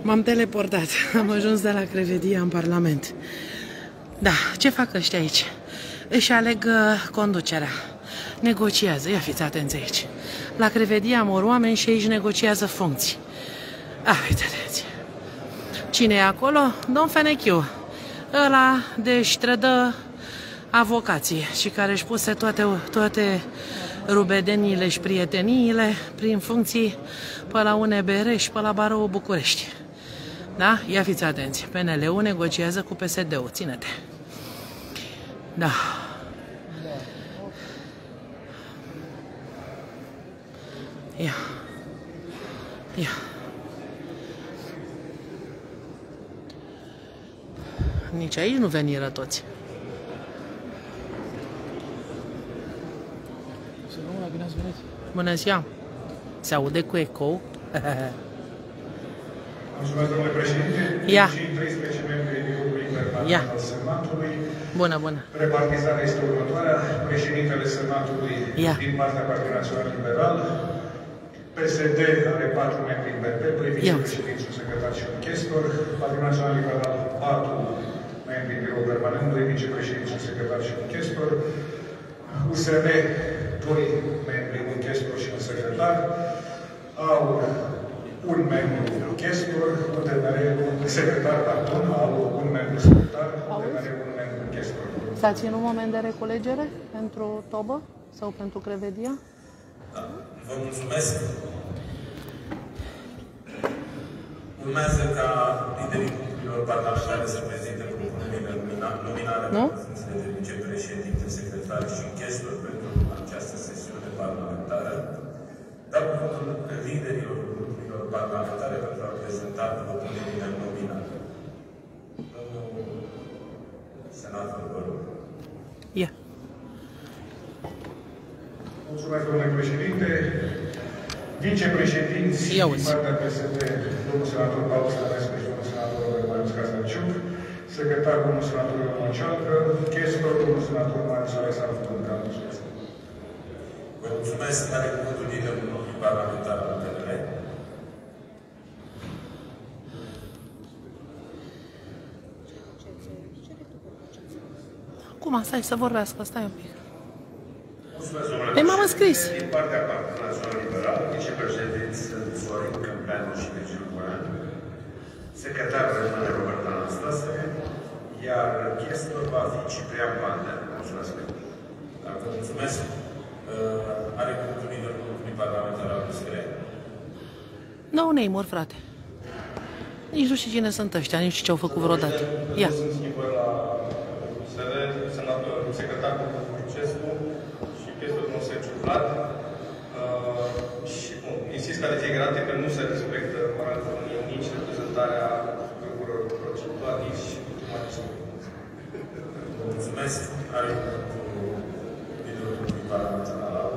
M-am teleportat, am ajuns de la Crevedia în Parlament. Da, ce fac ăștia aici? Își aleg conducerea, negociază, ia fiți atenți aici. La Crevedia mor oameni și aici negociază funcții. Uite, atenție. Cine e acolo? Domn Fenechiu, ăla de-și trădă avocații și care își puse toate rubedeniile și prieteniile prin funcții pe la UNBR și pe la Barou București. Da? Ia fiți atenți. PNL-ul negociază cu PSD-ul. Ține-te. Da. Ia. Ia. Nici aici nu veniră toți. Bine ați venit. Bună ziua! Se aude cu ecou? Mulțumesc, domnule președinte. Ia. Și 13 membri din grupul permanent al Senatului. Bună, bună. Repartizarea este următoarea. Președintele Senatului din partea Partidului Național Liberal. PSD are 4 membri în PP, 3 vicepreședinți, un secretar și un chestor. Partidul Național Liberal 4 membri în birou permanent, 2 vicepreședinți, un secretar și un chestor. USR 2 membri, un chestor și un secretar. AUR un membru chestor, UDMR un secretar, pardon, AUR un membru secretar, UDMR un membru chestor. S-a ținut un moment de reculegere pentru Tobă sau pentru Crevedia? Da. Vă mulțumesc. Urmează ca liderii grupurilor parlamentare să prezinte propunerile nominale în funcție de vicepreședinte, secretar și chestor pentru această sesiune parlamentară. Dau cuvântul liderilor grupurilor parlamentare pentru a prezenta propunerile nominale. Domnul senator, vă rog. Ia. Mulțumesc, domnule președinte. Vicepreședinți din partea PSD, domnul senator Paul Stănescu și domnul senator Marius Casarciuc, secretar domnul senator Ioan Cealcă, chestor domnul senator Marius Alexandru Duncan. Vă mulțumesc. Are cuvântul liderul grupului parlamentar al PNL. Cum? Stai să vorbească, stai un pic. Mulțumesc, domnule Păi m-am înscris. Din partea Partidului Național Liberal, vicepreședinți Florin Câmpeanu și Virgil Goian, secretar rămâne Robert Anastase, iar chestor va fi Ciprian Pandea. Mulțumesc. Vă mulțumesc. Are cuvântul liderul grupului parlamentar al USR. No name-uri, frate. Nici nu știu cine sunt ăștia, nici ce au făcut vreodată. Ia. Sunt schimbări la USR, secretarul Lucescu și chestul domnul Sergiu Vlad. Și insist ca de fiecare dată că nu se respectă moralul nici reprezentarea grupurilor procedural, nici ultimatismul. Vă mulțumesc. Are cuvântul liderul grupului parlamentar al ALA.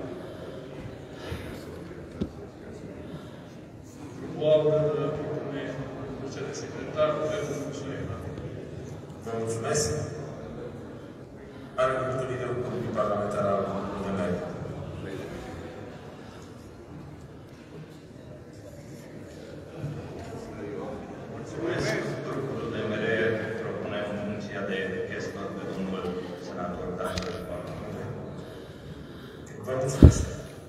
Vă mulțumesc. Are cuvântul liderul grupului parlamentar al UDMR. Mulțumesc. Grupul UDMR propune funcția de chestor pe domnul senator Daniel Bartolomeu. Vă mulțumesc.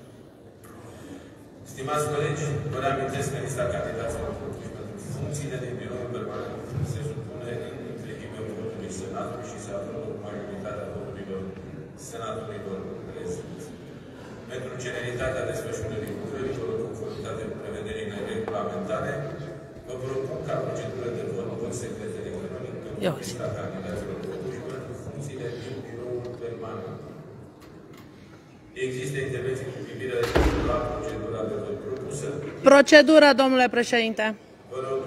Stimați colegi, vă reamintesc că lista candidaților propuse pentru funcțiile din biroul permanent se supune în întregime votului Senatului și se aprobă cu majoritatea voturilor senatorilor prezenți. Pentru celeritatea desfășurării lucrărilor în conformitate cu prevederile regulamentare, vă propun ca procedură de vot secret electronic pentru lista candidaților propuse pentru funcțiile din biroul permanent. Există intervenții cu privire la procedura de vot propusă? Procedură, domnule președinte. Vă rog.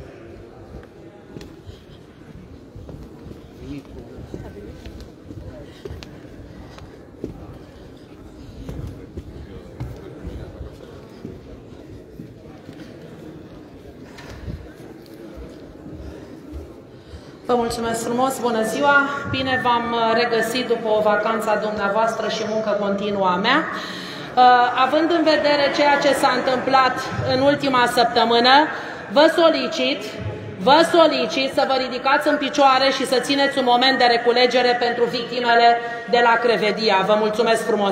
Vă mulțumesc frumos, bună ziua! Bine v-am regăsit după o vacanță a dumneavoastră și muncă continuă a mea. Având în vedere ceea ce s-a întâmplat în ultima săptămână, Vă solicit să vă ridicați în picioare și să țineți un moment de reculegere pentru victimele de la Crevedia. Vă mulțumesc frumos!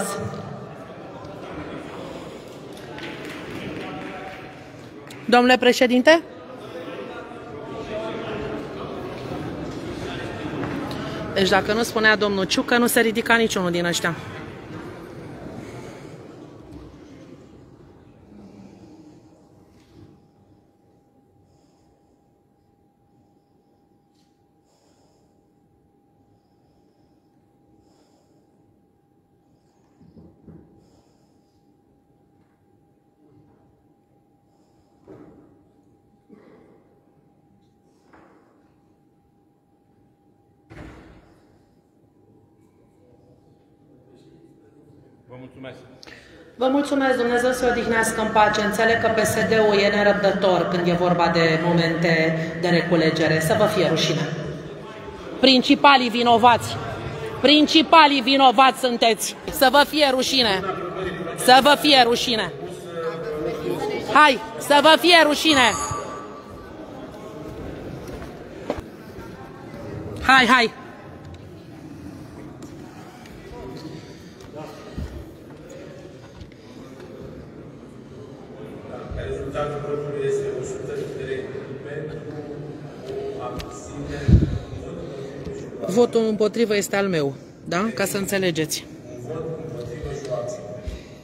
Domnule președinte? Deci dacă nu spunea domnul Ciucă, nu se ridica niciunul din ăștia. Vă mulțumesc. Vă mulțumesc, Dumnezeu să odihnească în pace. Înțeleg că PSD-ul e nerăbdător când e vorba de momente de reculegere. Să vă fie rușine. Principalii vinovați sunteți. Să vă fie rușine. Să vă fie rușine. Hai, să vă fie rușine. Hai. Rezultatul votului este 103 pentru, o abținere. Votul împotrivă este al meu, da? Ca să înțelegeți. Un vot împotrivă și o abținere.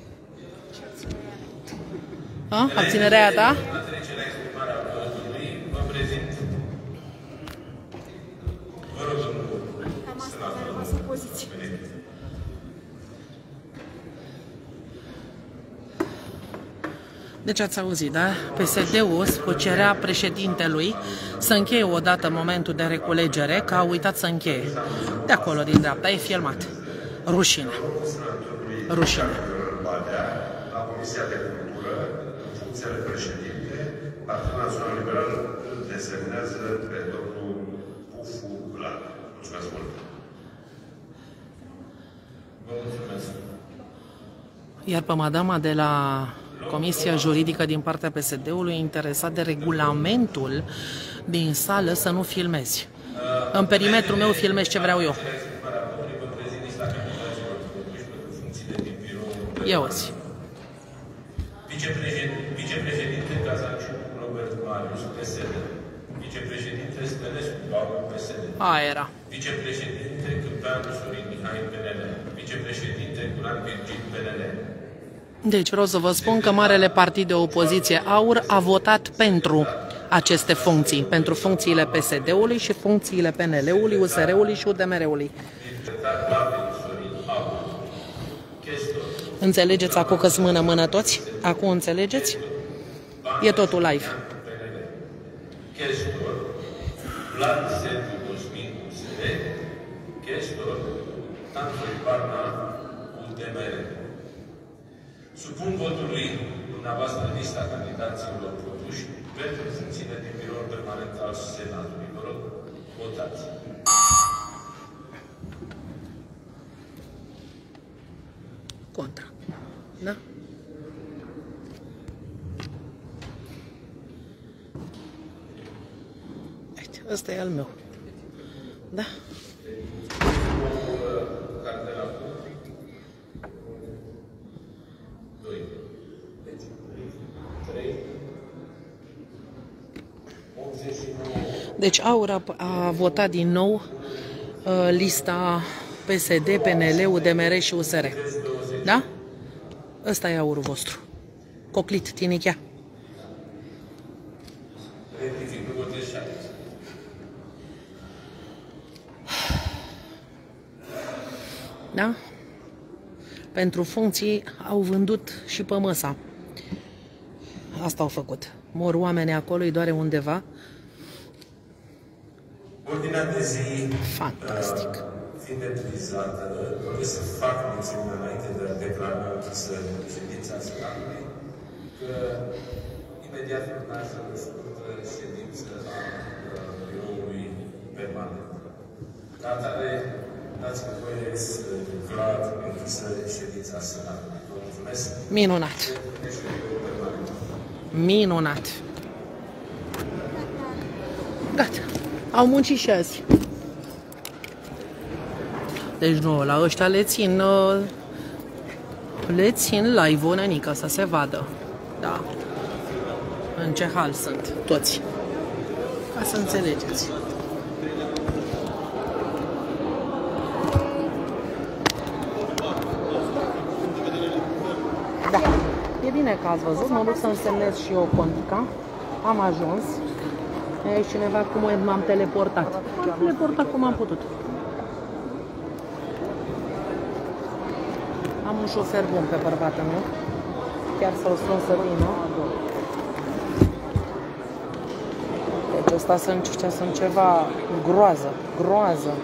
Abținerea ta? La trecerea exprimarea votului, vă prezint. Vă rog, domnul senator. Deci ați auzit, da? PSD-ul cerea președintelui să încheie odată momentul de reculegere, că a uitat să încheie. De acolo, din dreapta, e filmat. Rușine. Rușine. La Comisia de Cultură, în funcție de președinte, Partidul Național Liberal îl desemnează pe domnul Pufu Vlad. Mulțumesc mult! Vă mulțumesc. Iar pe madama de la Comisia Juridică din partea PSD-ului interesat de regulamentul din sală să nu filmezi. În perimetrul meu filmez ce vreau eu. Ia-o-ți. Vicepreședinte Cazaciu Robert Marius, PSD. Vicepreședinte Stănescu Paul, PSD. Aia era. Vicepreședinte Câmpeanu Sorin Mihai, PNL. Vicepreședinte Curan Virgil, PNL. Deci vreau să vă spun că marele partid de opoziție AUR a votat pentru aceste funcții, pentru funcțiile PSD-ului și funcțiile PNL-ului, USR-ului și UDMR-ului. Înțelegeți acum că-s mână toți? Acum înțelegeți? E totul live. Vlad Sergiu Cosmin, USR, Chestor, Anthony Barna, UDMR. Supun votului dumneavoastră lista candidaților propuși pentru funcțiile din biroul permanent al Senatului. Vă rog, votați. Contra. Da? Uite, ăsta e al meu. Da? Deci AUR a votat din nou lista PSD, PNL, UDMR și USR. Da? Ăsta e AUR-ul vostru. Coclit, tinichea. Da? Pentru funcții au vândut și pe măsa. Asta au făcut. Mor oameni acolo, îi doare undeva. Ordinea de zi, fantastic, fiind utilizată, trebuie să fac mențiune înainte de a declara închisă ședința Senatului, că imediat urmează o scurtă ședință a biroului permanent. Ca atare, dați-mi voie să declar închisă ședința Senatului. Vă mulțumesc! Minunat! Minunat! Gata. Au muncit și azi. Deci nu, la ăștia le țin live-ul, nenică, să se vadă. Da. În ce hal sunt toți. Ca să înțelegeți. Da. E bine că ați văzut. Mă duc să-mi semnez și eu contica. Am ajuns. E aici cineva cum m-am teleportat. M-am teleportat cum am putut. Am un șofer bun pe bărbatul meu. Chiar să-l sun să vină. Deci ăsta sunt ceva groază.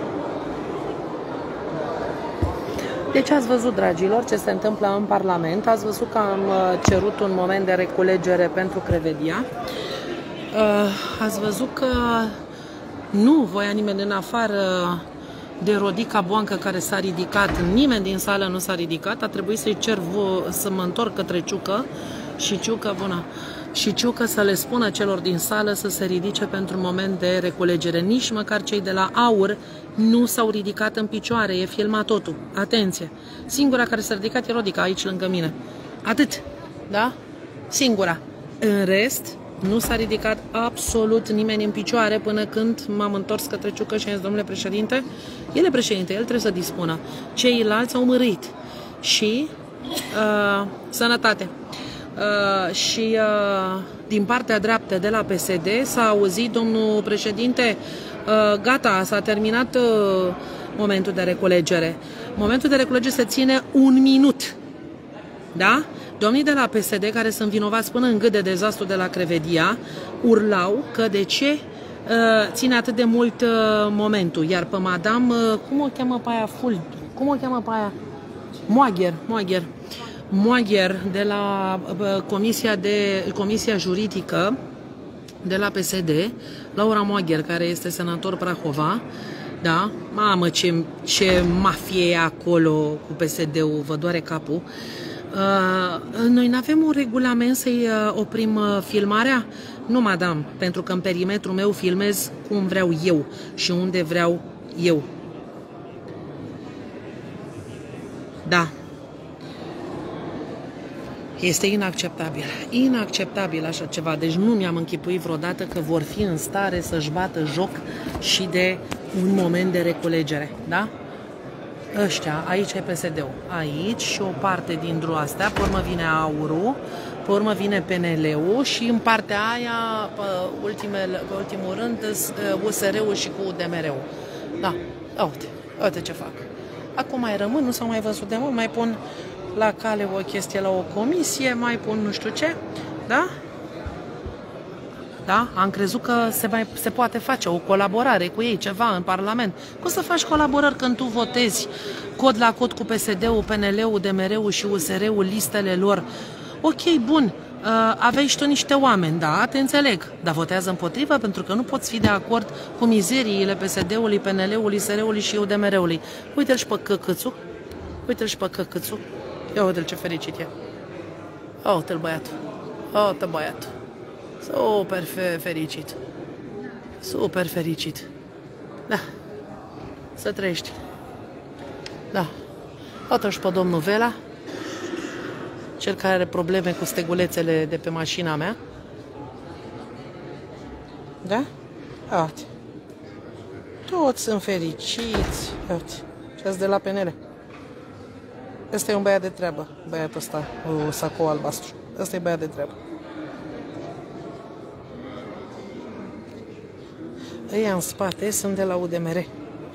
Deci ați văzut, dragilor, ce se întâmplă în Parlament. Ați văzut că am cerut un moment de reculegere pentru Crevedia. Ați văzut că nu voia nimeni în afară de Rodica Boancă care s-a ridicat. Nimeni din sală nu s-a ridicat. A trebuit să-i cer să mă întorc către Ciucă și Ciucă să le spună celor din sală să se ridice pentru un moment de reculegere. Nici măcar cei de la AUR nu s-au ridicat în picioare. E filmat totul. Atenție! Singura care s-a ridicat e Rodica, aici lângă mine. Atât. Da? Singura. În rest, nu s-a ridicat absolut nimeni în picioare până când m-am întors către Ciucă și am zis, domnule președinte, el e președinte, el trebuie să dispună. Ceilalți au mărit. Și sănătate. Și din partea dreaptă de la PSD s-a auzit, domnul președinte, gata, s-a terminat momentul de reculegere. Momentul de reculegere se ține 1 minut. Da? Domnii de la PSD, care sunt vinovați până în gât de dezastru de la Crevedia, urlau că de ce ține atât de mult momentul. Iar pe madame, cum o cheamă pe aia? Cum o cheamă pe aia? Moagher de la Comisia Juridică de la PSD, Laura Moagher, care este senator Prahova, da? Mamă, ce mafie e acolo cu PSD-ul, vă doare capul. Noi nu avem un regulament să-i oprim filmarea? Nu, madame, pentru că în perimetrul meu filmez cum vreau eu și unde vreau eu. Da. Este inacceptabil. Inacceptabil așa ceva. Deci nu mi-am închipuit vreodată că vor fi în stare să-și bată joc și de un moment de reculegere. Da? Ăștia, aici e PSD-ul. Aici și o parte din astea, pe urmă vine AUR-ul, pe urmă vine PNL-ul și în partea aia, pe ultimul rând, USR-ul și cu UDMR-ul. Da, uite ce fac. Acum mai rămân, nu s-au mai văzut de mult, mai pun la cale o chestie la o comisie, mai pun nu știu ce, da? Da? Am crezut că se poate face o colaborare cu ei, ceva în Parlament. Cum să faci colaborări când tu votezi cod la cod cu PSD-ul, PNL-ul, DMR-ul și USR-ul, listele lor? Ok, bun, aveai și tu niște oameni, da, te înțeleg, dar votează împotrivă pentru că nu poți fi de acord cu mizeriile PSD-ului, PNL-ului, USR-ului și UDMR-ului. Uite-l și pe căcățul, uite-l și pe căcățul. Ia uite-l ce fericit e. Uite-l băiatul. Uite băiatul. Super fericit. Super fericit. Da. Să trăiești. Da. Uite-l și pe domnul Vela. Cel care are probleme cu stegulețele de pe mașina mea. Da? Uite. Toți sunt fericiți. Uite. Ce-ați de la PNL. Ăsta e un băiat de treabă, băiatul ăsta, cu sacou albastru. Ăsta e băiat de treabă. Ăia în spate sunt de la UDMR.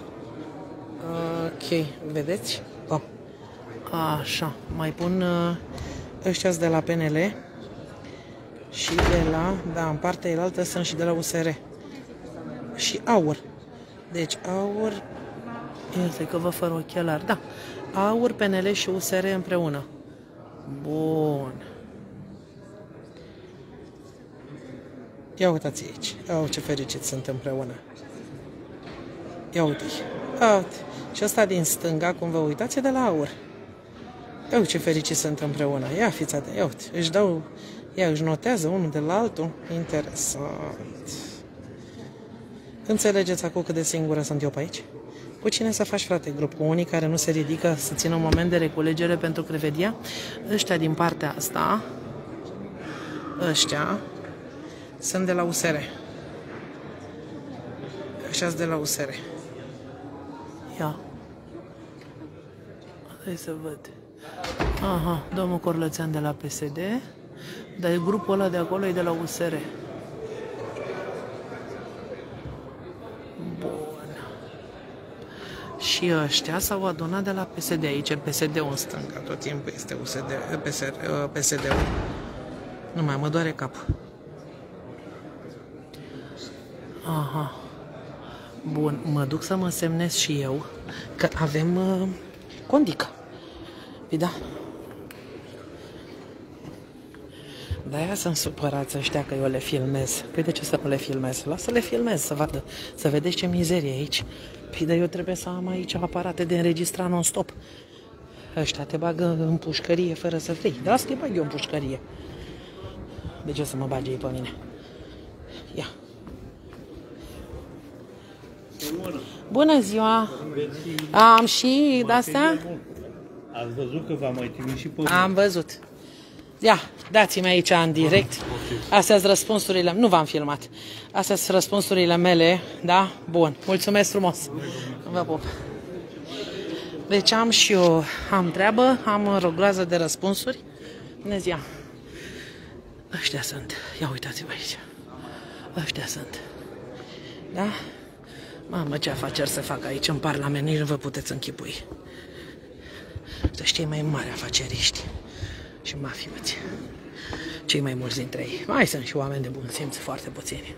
Ok, vedeți? Așa, mai pun ăștia de la PNL și de la, da, în partea elaltă sunt și de la USR. Și AUR. Deci AUR, iată că vă fără ochelari, da. AUR, PNL și USR împreună. Bun. Ia uitați aici. Au, ce fericiți sunt împreună. Ia uite-i. Uite. Și ăsta din stânga, cum vă uitați, e de la AUR. Ia uite ce fericiți sunt împreună. Ia fiți atenți. Ia uite. Își notează unul de la altul. Interesant. Înțelegeți acum cât de singură sunt eu pe aici? Cu cine să faci, frate, grup? Cu unii care nu se ridică să țină un moment de reculegere pentru Crevedia? Ăștia din partea asta, ăștia, sunt de la USR. Ăștia-s de la USR. Ia. Hai să văd. Aha, domnul Corlățean de la PSD, dar grupul ăla de acolo e de la USR. Bun. Și ăștia s-au adunat de la PSD. Aici e PSD-ul în stânga, tot timpul este PSD-ul. Nu mai mă doare cap. Aha. Bun, mă duc să mă semnez și eu că avem condică. Păi da. De-aia sunt supărați ăștia că eu le filmez. Păi de ce să nu le filmez? Lasă-le filmez să vadă, să vedeți ce mizerie aici. Păi de eu trebuie să am aici aparate de înregistrat non-stop. Ăștia te bagă în pușcărie fără să vrei. Dar asta te bag eu în pușcărie. De ce să mă bage ei pe mine? Ia. Bună ziua! Am și de-astea? Ați văzut că v-am mai trimis și pe... Am văzut. Ia, dați-mi aici în direct. Astea sunt răspunsurile. Nu v-am filmat. Astea sunt răspunsurile mele, da? Bun. Mulțumesc frumos. Vă pup. Deci am și eu, am treabă, am o groază de răspunsuri. Bună ziua! Ăștia sunt. Ia uitați-vă aici. Ăștia sunt. Da? Mamă, ce afaceri se fac aici în Parlament, nici nu vă puteți închipui. Să știi mai mari afaceriști și mafioți. Cei mai mulți dintre ei. Mai sunt și oameni de bun simț, foarte puțini.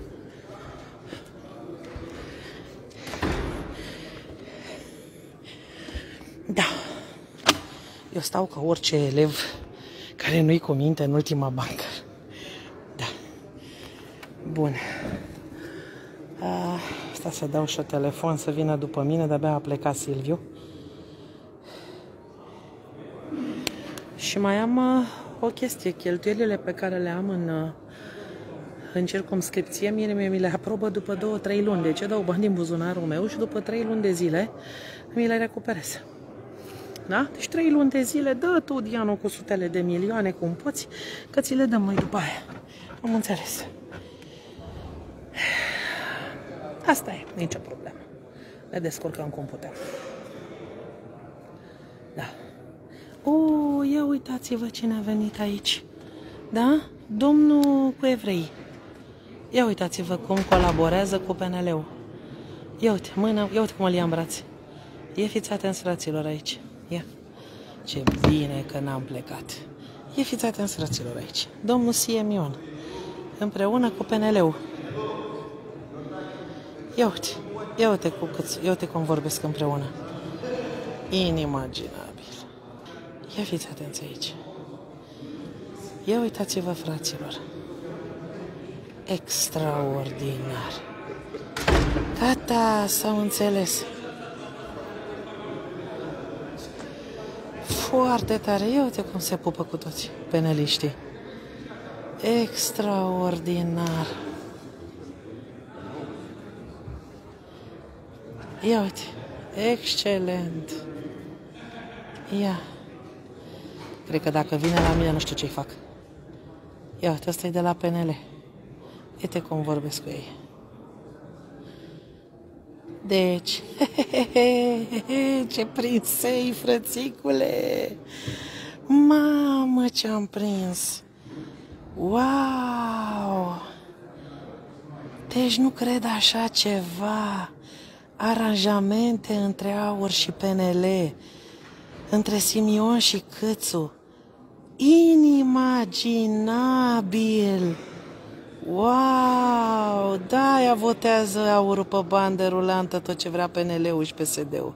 Da. Eu stau ca orice elev care nu-i cu minte în ultima bancă. Da. Bun. Asta să dau și telefon să vină după mine, de-abia a plecat Silviu. Și mai am o chestie, cheltuielile pe care le am în circumscripție, mi le aprobă după 2-3 luni. Deci eu dau bani din buzunarul meu și după 3 luni de zile mi le recuperez. Da? Deci 3 luni de zile, dă tu, Dianu, cu sutele de milioane, cum poți, că ți le dăm noi după aia. Am înțeles. Asta e, nicio problemă. Ne descurcăm cum putem. Da. Ia uitați-vă cine a venit aici. Da? Domnul cu evrei. Ia uitați-vă cum colaborează cu PNL-ul. Ia uite, mâna, ia uite cum îl ia în brațe. Ia fiți atenți, fraților, aici. Ia. Ce bine că n-am plecat. Ia fiți atenți, fraților, aici. Domnul Siemion. Împreună cu PNL-ul. Ia uite cum vorbesc împreună. Inimaginabil. Ia fiți atenți aici. Ia uitați-vă, fraților. Extraordinar. Gata, s-au înțeles. Foarte tare. Ia uite cum se pupă cu toți peneliștii. Extraordinar. Ia uite. Excelent. Ia. Cred că dacă vine la mine, nu știu ce-i fac. Ia uite, ăsta e de la PNL. Uite cum vorbesc cu ei. Deci, ce prinsei, frățicule! Mamă, ce-am prins! Wow! Deci nu cred așa ceva. Aranjamente între AUR și PNL, între Simion și Câțu. Inimaginabil! Wow! Da-aia votează AUR-ul pe bandă rulantă tot ce vrea PNL-ul și PSD-ul.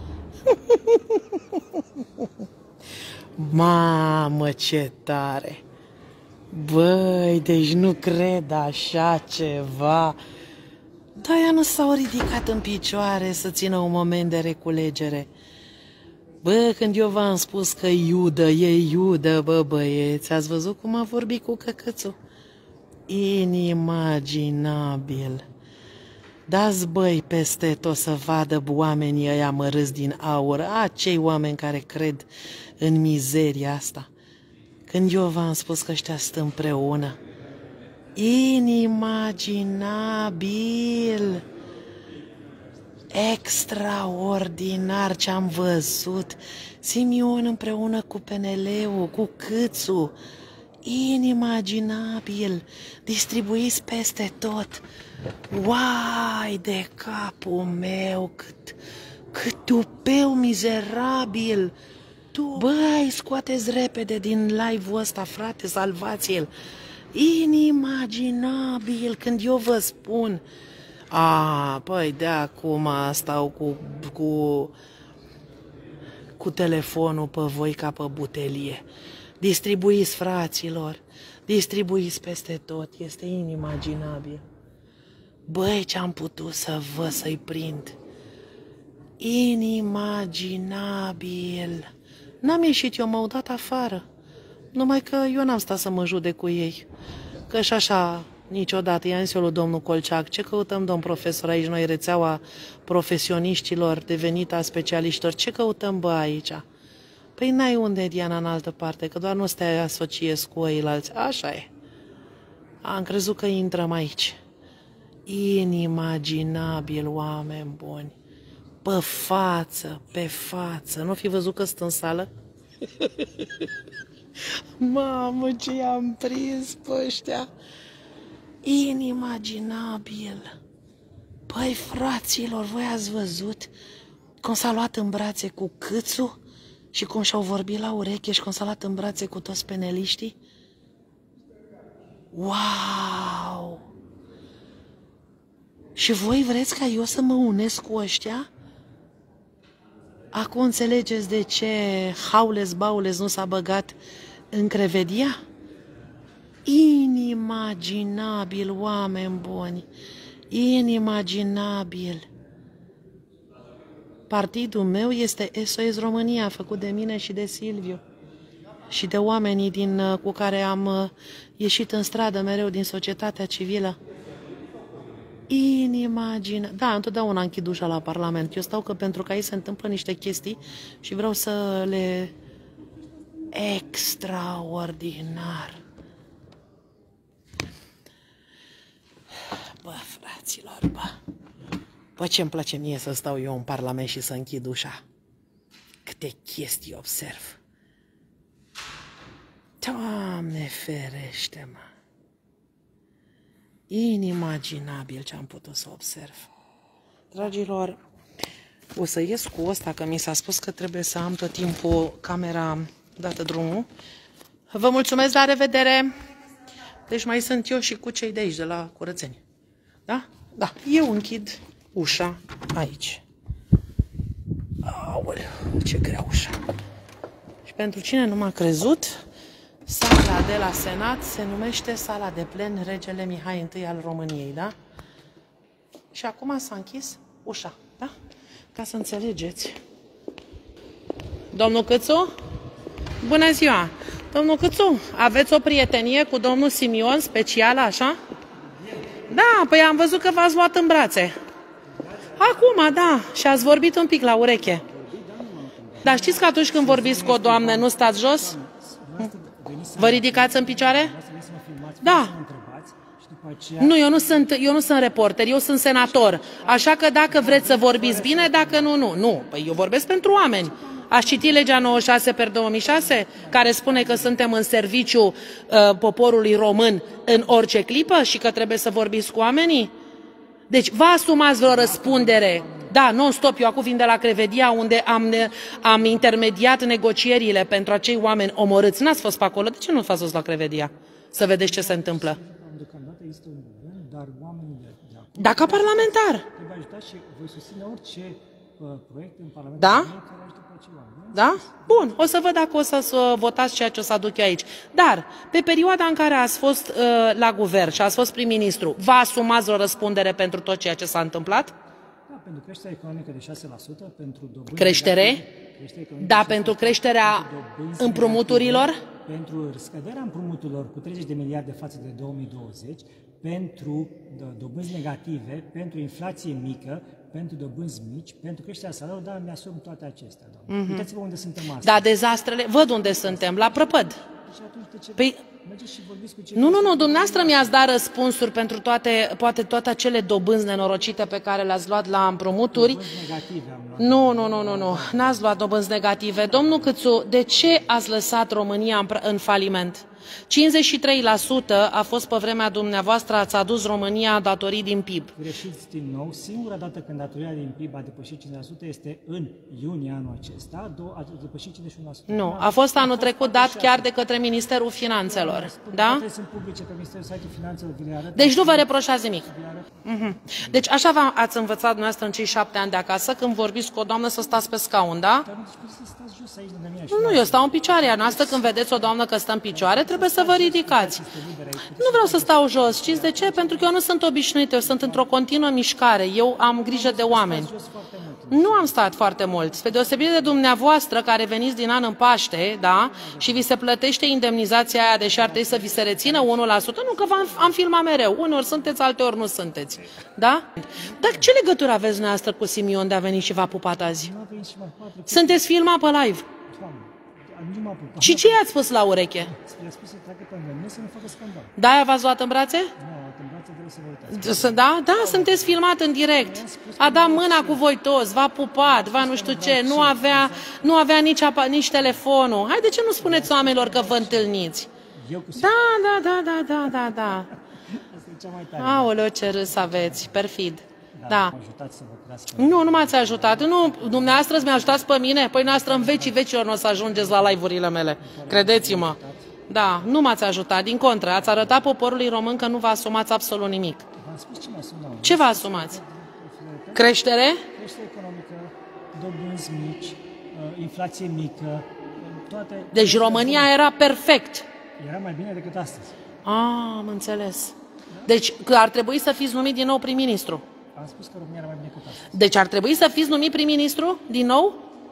Mamă, ce tare! Băi, deci nu cred așa ceva. Da-aia nu s-au ridicat în picioare să țină un moment de reculegere. Bă, când eu v-am spus că Iudă e Iudă, bă, băieți, ați văzut cum a vorbit cu căcățul? Inimaginabil. Dați băi peste tot să vadă oamenii ăia mărâți din aur, acei oameni care cred în mizeria asta. Când eu v-am spus că ăștia sunt împreună, inimaginabil, extraordinar ce am văzut. Simion împreună cu PNL-ul, cu Câțu, inimaginabil, distribuiți peste tot. Uai de capul meu, cât tupeu mizerabil! Băi, scoateți repede din live-ul ăsta, frate, salvați-l! Inimaginabil, când eu vă spun... Păi de acum stau cu telefonul pe voi ca pe butelie. Distribuiți, fraților, distribuiți peste tot, este inimaginabil. Băi, ce-am putut să văd, să-i prind. Inimaginabil. N-am ieșit, eu m-au dat afară. Numai că eu n-am stat să mă judec cu ei. Că și așa, niciodată, i-am zis eu lui domnul Colceac, ce căutăm, domn profesor, aici noi, rețeaua profesioniștilor, devenită a specialiștilor, ce căutăm, bă, aici? Păi n-ai unde, Diana, în altă parte, că doar nu te asociezi cu eilalți. Așa e. Am crezut că intrăm aici. Inimaginabil, oameni buni. Pe față. Nu fi văzut că sunt în sală? Mamă, ce i-am prins pe ăștia. Inimaginabil. Păi, fraților, voi ați văzut cum s-a luat în brațe cu Câțu și cum și-au vorbit la ureche și cum s-a luat în brațe cu toți peneliștii? Wow! Și voi vreți ca eu să mă unesc cu ăștia? Acum înțelegeți de ce Haules Baules nu s-a băgat în Crevedia? Inimaginabil, oameni buni, inimaginabil. Partidul meu este SOS România, făcut de mine și de Silviu și de oamenii cu care am ieșit în stradă mereu din societatea civilă. Inimaginabil. Da, întotdeauna închid ușa la Parlament. Eu stau că pentru că aici se întâmplă niște chestii și vreau să le... Extraordinar. Bă, fraților, bă, ce-mi place mie să stau eu în Parlament și să închid ușa. Câte chestii observ. Doamne ferește-mă. Inimaginabil ce am putut să observ. Dragilor, o să ies cu ăsta, că mi s-a spus că trebuie să am tot timpul camera dată drumul. Vă mulțumesc, la revedere! Deci mai sunt eu și cu cei de aici, de la curățenie. Da? Da. Eu închid ușa aici. Aoleu, ce grea ușa. Și pentru cine nu m-a crezut, sala de la Senat se numește sala de plen Regele Mihai I al României, da? Și acum s-a închis ușa, da? Ca să înțelegeți. Domnul Câțu? Bună ziua! Domnul Câțu, aveți o prietenie cu domnul Simion specială, așa? Da, păi am văzut că v-ați luat în brațe. Acum, da, și ați vorbit un pic la ureche. Dar știți că atunci când vorbiți cu o doamnă, nu stați jos? Vă ridicați în picioare? Da. Nu, eu nu sunt reporter, eu sunt senator. Așa că dacă vreți să vorbiți bine, dacă nu, nu. Nu, păi eu vorbesc pentru oameni. Ați citit legea 96/2006, care spune că suntem în serviciu poporului român în orice clipă și că trebuie să vorbiți cu oamenii? Deci vă asumați vreo răspundere? Da, non-stop, eu acum vin de la Crevedia, unde am intermediat negocierile pentru acei oameni omorâți. N-ați fost pe acolo? De ce nu v-ați dus la Crevedia? Să vedeți ce se întâmplă. Da, ca parlamentar. Da? Da? Bun, o să văd dacă o să votați ceea ce o să aduc eu aici. Dar, pe perioada în care ați fost la guvern și ați fost prim-ministru, vă asumați o răspundere pentru tot ceea ce s-a întâmplat? Da, pentru creșterea economică de 6%, pentru dobânzi... Creștere? Da, pentru creșterea împrumuturilor? Pentru scăderea împrumuturilor cu 30 de miliarde față de 2020, pentru dobânzi negative, pentru inflație mică, pentru dobânzi mici, pentru creșterea salariilor, dar mi-asum toate acestea. Uitați-vă unde suntem astăzi. Da, dezastrele, văd unde suntem, la prăpăd. Și atunci de ce mergeți și vorbiți cu cei... Nu, dumneavoastră mi-ați dat răspunsuri pentru toate acele dobânzi nenorocite pe care le-ați luat la împrumuturi. Dobânzi negative am luat. Nu, n-ați luat dobânzi negative. Domnul Câțu, de ce ați lăsat România în faliment? 53% a fost pe vremea dumneavoastră, ați adus România datorii din PIB. Greșiți din nou. Singura dată când datoria din PIB a depășit 50% este în iunie anul acesta, a depășit 51%. Nu, a fost anul trecut dat chiar de către Ministerul Finanțelor. Da? Sunt publice pe Ministerul Site-ul Finanțelor, vi le arăt. Deci nu vă reproșați nimic. Deci așa ați învățat dumneavoastră în cei 7 ani de acasă, când vorbiți cu o doamnă să stați pe scaun, da? Nu, eu stau în picioare, iar noastră când vedeți o doamnă că stă în picioare, trebuie să vă ridicați. Nu vreau să stau jos, știți de ce? Pentru că eu nu sunt obișnuită, eu sunt într-o continuă mișcare, eu am grijă de oameni. Nu am stat foarte mult, spre deosebire de dumneavoastră care veniți din an în Paște, da? Și vi se plătește indemnizația aia, deși ar trebui să vi se rețină 1%, nu că am filmat mereu, uneori sunteți, alteori nu sunteți, da? Dar ce legătură aveți dumneavoastră cu Simion de a veni și v-a pupat azi? Sunteți filmat pe live. Și ce i-ați spus la ureche? I-a spus să treacă pe mine, să nu facă scandal. Da, v-ați luat în brațe? Nu, în brațe vreau să vă uitați. Da? Da, sunteți filmat în direct. A dat mâna cu voi toți, v-a pupat, nu știu ce, nu avea nici telefonul. Hai, de ce nu spuneți oamenilor că vă întâlniți? Da. Aoleu, ce râs aveți, perfid. Da. Nu m-ați ajutat. Nu, dumneavoastră mi-a ajutat pe mine. Păi dumneavoastră în vecii vecilor nu o să ajungeți la live-urile mele. Credeți-mă. Da, nu m-ați ajutat. Din contră, ați arătat poporului român că nu vă asumați absolut nimic. Ce vă asumați? Creștere? Creștere economică, dobânzi mici, inflație mică, toate... Deci România era perfect. Era mai bine decât astăzi. Am înțeles. Deci ar trebui să fiți numit din nou prim-ministru. Am spus că România era mai bine decât astăzi. Deci ar trebui să fiți numit prim-ministru din nou?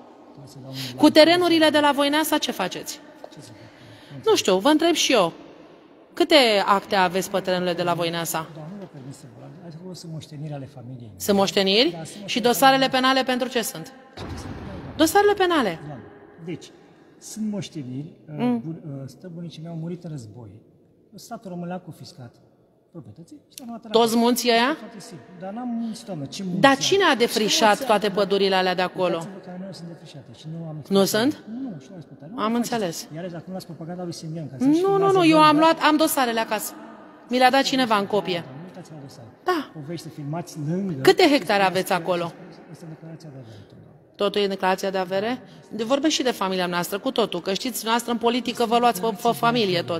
Cu terenurile de la Voineasa ce faceți? Nu știu, vă întreb și eu. Câte acte aveți pe terenurile de la Voineasa? Nu vă permit să vă las. Sunt moșteniri ale familiei. Sunt moșteniri? Și dosarele penale pentru ce sunt? Dosarele penale. Deci, sunt moșteniri. Străbunicii mei au murit în război. Statul român le-a confiscat proprietății. Toți munții ăia? Dar n-am munți, doamnă. Dar cine a defrișat toate pădurile alea de acolo? Nu sunt defrișate. Nu sunt? Nu, și nu ați putea. Am înțeles. Iar acum las propaganda lui Simion. Nu, eu am dosarele acasă. Mi le-a dat cineva în copie. Da. Câte hectare aveți acolo? Este declarația de avere. Totul e declarația de avere? Vorbesc și de familia noastră, cu totul. Că știți, noastră în politică vă luați pe familie tot.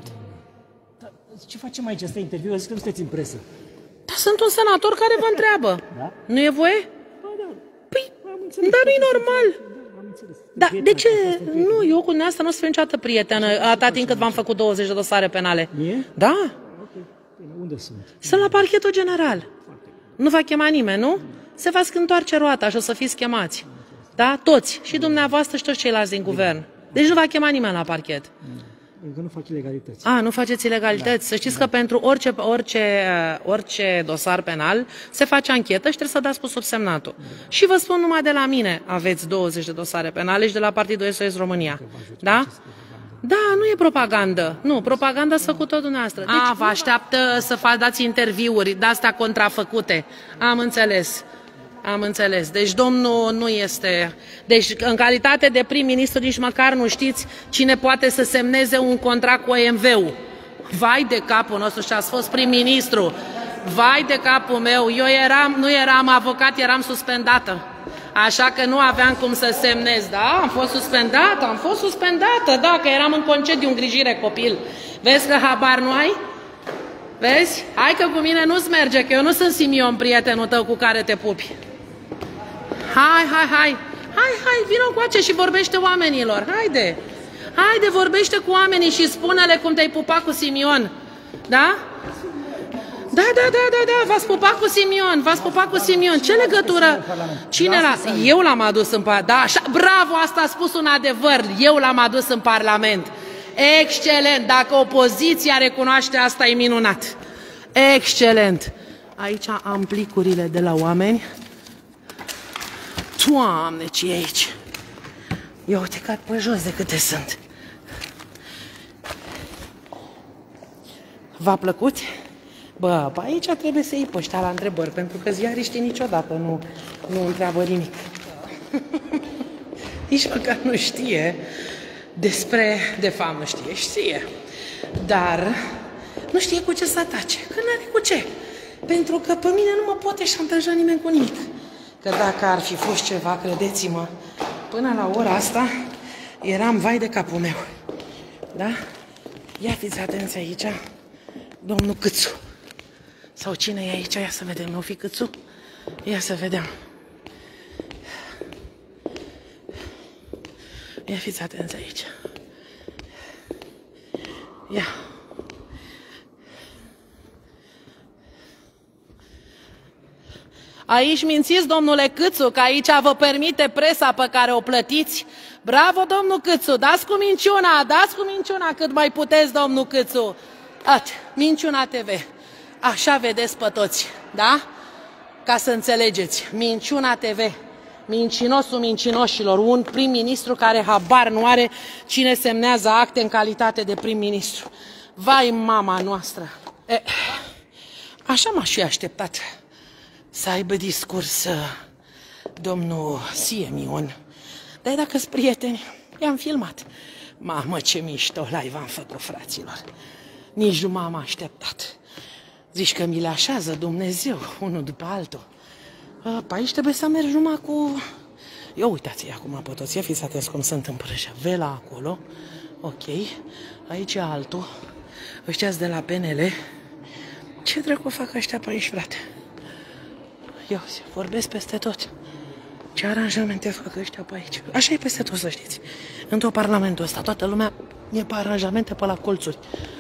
Ce facem aici? Asta e interviu? Zic că nu sunteți în presă. Dar sunt un senator care vă întreabă. Da? Nu e voie? Păi, dar nu e normal. Da, de ce? Nu, eu cu dumneavoastră nu o să fiu niciodată prietenă, atâta timp cât v-am făcut 20 de dosare penale. Da? Unde sunt? Sunt la parchetul general. Nu va chema nimeni, nu? Se va întoarce roata și o să fiți chemați. Da? Toți. Și dumneavoastră și toți ceilalți din guvern. Deci nu va chema nimeni la parchet. Încă nu fac ilegalități. Nu faceți ilegalități. Să știți că pentru orice dosar penal se face anchetă și trebuie să dați cu subsemnatul. Și vă spun numai de la mine, aveți 20 de dosare penale și de la Partidul SOS România. Da? Da, nu e propagandă. Nu, propaganda s-a făcut tot dumneavoastră. Deci, vă așteaptă să dați interviuri de-astea contrafăcute. Am înțeles. Am înțeles. Deci domnul nu este... Deci în calitate de prim-ministru nici măcar nu știți cine poate să semneze un contract cu OMV-ul. Vai de capul nostru, și ați fost prim-ministru. Vai de capul meu. Eu nu eram avocat, eram suspendată. Așa că nu aveam cum să semnez. Da, am fost suspendată. Da, că eram în concediu, îngrijire copil. Vezi că habar nu ai? Vezi? Hai că cu mine nu-ți merge, că eu nu sunt Simion, prietenul tău cu care te pupi. Hai, vină încoace și vorbește oamenilor. Haide, vorbește cu oamenii și spune-le cum te-ai pupat cu Simion. Da? Da, v-ați pupat cu Simion. Ce legătură? Cine l-a? Eu l-am adus în Parlament. Da, așa, bravo, asta a spus un adevăr. Eu l-am adus în Parlament. Excelent, dacă opoziția recunoaște asta, e minunat. Excelent! Aici am plicurile de la oameni. Doamne, ce e aici? Eu uite cad pe jos de câte sunt. V-a plăcut? Bă, pe aici trebuie să iei pe ăștia la întrebări, pentru că ziariștii niciodată nu întreabă nimic. Nici măcar nu știe despre, de fapt nu știe, știe, dar nu știe cu ce să atace, că n-are cu ce. Pentru că pe mine nu mă poate șantaja nimeni cu nimic. Că dacă ar fi fost ceva, credeți-mă, până la ora asta eram vai de capul meu. Da? Ia fiți atenți aici, domnul Câțu. Sau cine e aici? Ia să vedem, nu fi Câțu? Ia să vedem. Ia fiți atenți aici. Ia. Aici mințiți, domnule Câțu, că aici vă permite presa pe care o plătiți. Bravo, domnul Câțu, dați cu minciuna cât mai puteți, domnul Câțu. Minciuna TV. Așa vedeți pe toți, da? Ca să înțelegeți, Minciuna TV. Mincinosul mincinoșilor, un prim-ministru care habar nu are cine semnează acte în calitate de prim-ministru. Vai, mama noastră! Așa m-aș fi așteptat să aibă discurs domnul Siemion. Dar dacă-s prieteni, i-am filmat. Mamă, ce mișto live am făcut, fraților. Nici nu m-am așteptat. Zici că mi le așează Dumnezeu, unul după altul. Pe aici trebuie să mergi numai cu... Eu uitați-i acum pe toți, ia fiți atenți cum se întâmplă așa. Vela acolo, ok. Aici e altul. Ăștia-s de la PNL. Ce dracu fac ăștia pe aici, frate? Eu vorbesc peste tot. Ce aranjamente fac ăștia pe aici? Așa e peste tot, să știți. În tot parlamentul ăsta, toată lumea e pe aranjamente pe la colțuri.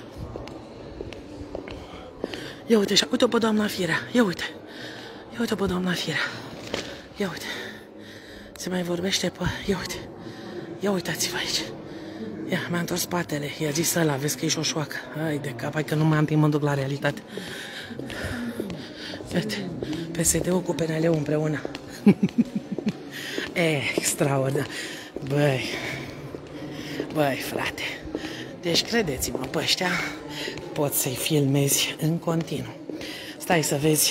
Ia uite așa, uite-o pe doamna Firea, ia uite. Ia uite pe doamna Firea. Ia uite. Se mai vorbește pe... Ia uite. Ia uitați-vă aici. Ia, mi-a întors spatele. I-a zis ăla, vezi că e șoșoacă. Hai de cap, hai că nu mai am timp, mă duc la realitate. Uite, PSD-ul cu PNL-ul împreună. Extraordinar. Băi, frate. Deci credeți-mă, pe ăștia poți să-i filmezi în continuu. Stai să vezi.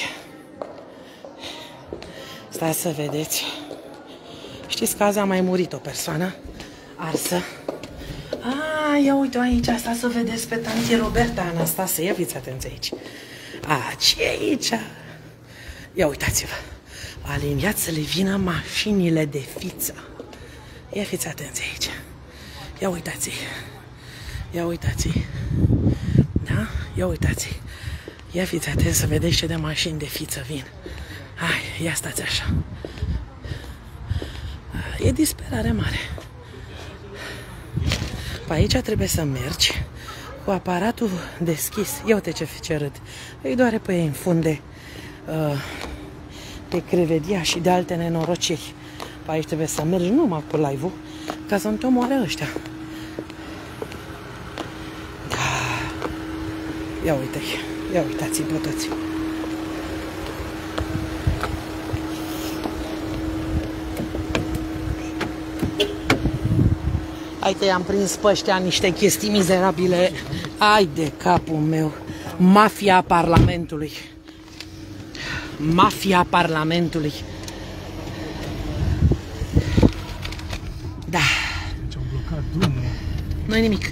Stai să vedeți. Știți că azi a mai murit o persoană arsă. Ia uite aici, asta să vedeți pe tanti Roberta Anastasie. Ia fiți atenți aici. Ce e aici? Ia uitați-vă. Aliniați să le vină mașinile de fiță. Ia fiți atenți aici. Ia uitați-i. Ia uitați-i. Da? Ia uitați-i. Ia fiți atenți să vedeți ce de mașini de fiță vin. Hai, ia stați așa. E disperare mare. Pe aici trebuie să mergi cu aparatul deschis. Ia uite ce râd. Îi doare pe ei în funde de crevedia și de alte nenorociri. Pe aici trebuie să mergi numai cu live-ul ca să nu te omoare ăștia. Ia uite-i. Ia uitați-i pe toți. Hai că i-am prins pe ăștia niște chestii mizerabile. Ai de capul meu. Mafia Parlamentului. Mafia Parlamentului. Da. Ce-au blocat drumul. Nu-i nimic.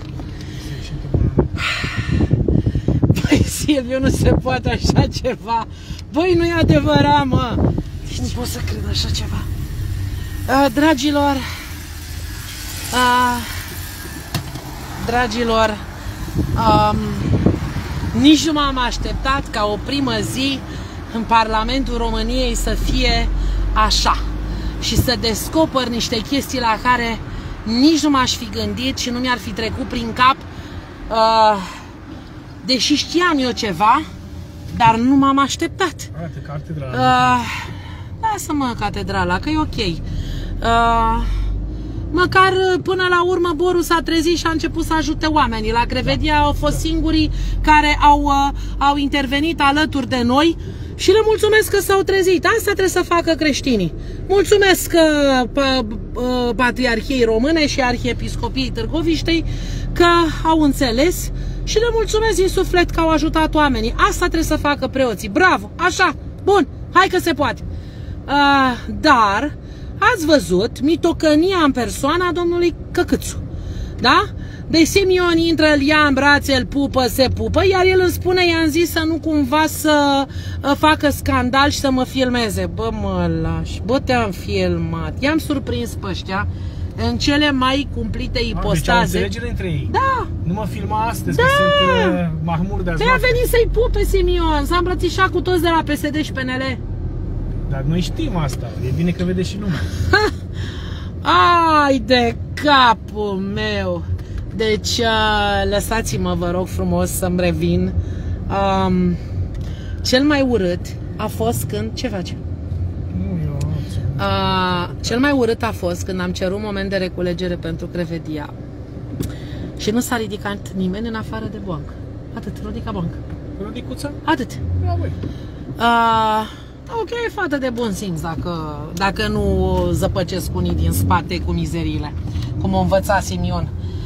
Băi, Silviu, nu se poate așa ceva. Băi, nu e adevărat, mă. Nu pot să cred așa ceva. Dragilor, nici nu m-am așteptat ca o primă zi în Parlamentul României să fie așa și să descoper niște chestii la care nici nu m-aș fi gândit și nu mi-ar fi trecut prin cap, deși știam eu ceva, dar nu m-am așteptat. Arată catedrala. Lasă-mă catedrala, că e ok. Măcar până la urmă Boru s-a trezit și a început să ajute oamenii. La Crevedia au fost singurii care au intervenit alături de noi și le mulțumesc că s-au trezit. Asta trebuie să facă creștinii. Mulțumesc Patriarhiei Române și Arhiepiscopiei Târgoviștei că au înțeles și le mulțumesc din suflet că au ajutat oamenii. Asta trebuie să facă preoții. Bravo! Așa! Bun! Hai că se poate! Dar ați văzut mitocănia în persoana domnului Căcâțu. Da? Deci Simion intră, îl ia în brațe, îl pupă, se pupă, iar el îmi spune, i-am zis să nu cumva să facă scandal și să mă filmeze. Bă, mă lași, bă, te-am filmat. I-am surprins pe ăștia în cele mai cumplite ipostaze. Deci au înțelegere între ei. Da. Nu mă filma astăzi, că sunt mahmur de azi. Păi a venit să-i pupe Simion, s-a îmbrățișat cu toți de la PSD și PNL. Dar noi știm asta, e bine că vede și lumea. Ai de capul meu! Deci, lăsați-mă, vă rog frumos, să-mi revin. Cel mai urât a fost când... Ce face? Cel mai urât a fost când am cerut moment de reculegere pentru Crevedia și nu s-a ridicat nimeni în afară de Boancă. Atât, Rodica Boancă. Rodicuța? Atât. Ok, fată de bun simț dacă nu zăpăcesc unii din spate cu mizeriile, cum o învăța Simion.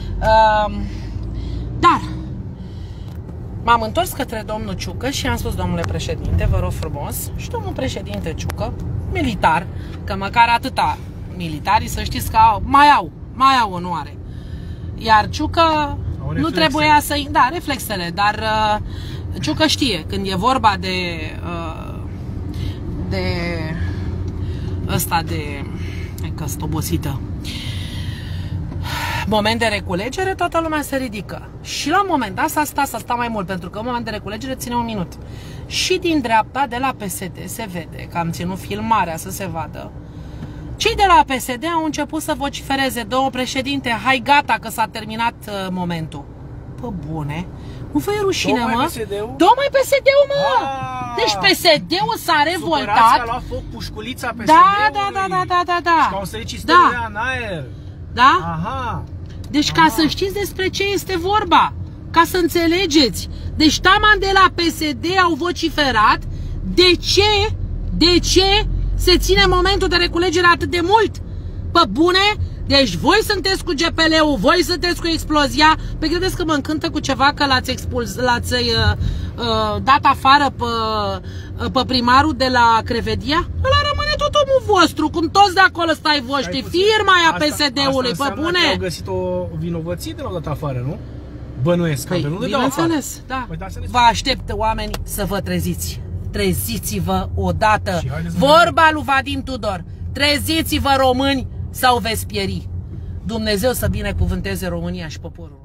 Dar m-am întors către domnul Ciucă și am spus, domnule președinte, vă rog frumos, și domnul președinte Ciucă, militar, că măcar atâta militarii, să știți că mai au onoare. Iar Ciucă nu trebuia să... Da, reflexele, dar Ciucă știe, când e vorba de că sunt obosită, moment de reculegere, toată lumea se ridică. Și la un moment dat s-a stat mai mult, pentru că un moment de reculegere ține un minut. Și din dreapta, de la PSD, se vede, că am ținut filmarea să se vadă, cei de la PSD au început să vocifereze, domnul președinte, hai gata că s-a terminat momentul. Pă bune, nu vă e rușine, mă? Tocmai PSD-ul, mă! Deci PSD-ul s-a revoltat. Supărația a luat foc pușculița PSD-ului. Da. Și au sărit cisterele în aer. Da? Aha. Deci ca să știți despre ce este vorba, ca să înțelegeți. Deci taman de la PSD au vociferat de ce se ține momentul de reculegere atât de mult. Pe bune? Deci voi sunteți cu GPL-ul, voi sunteți cu explozia. Păi credeți că mă încântă cu ceva că l-ați dat afară pe primarul de la Crevedia? Ăla rămâne tot omul vostru, cum toți de acolo stai voștri, firma aia PSD-ului, pe bune. Au găsit o vinovăție de l-au dat afară, nu? Bănuiesc, că nu le dau afară. Bineînțeles, da. Vă aștept, oameni, să vă treziți. Treziți-vă odată. Vorba lui Vadim Tudor. Treziți-vă, români, sau veți pieri. Dumnezeu să binecuvânteze România și poporul.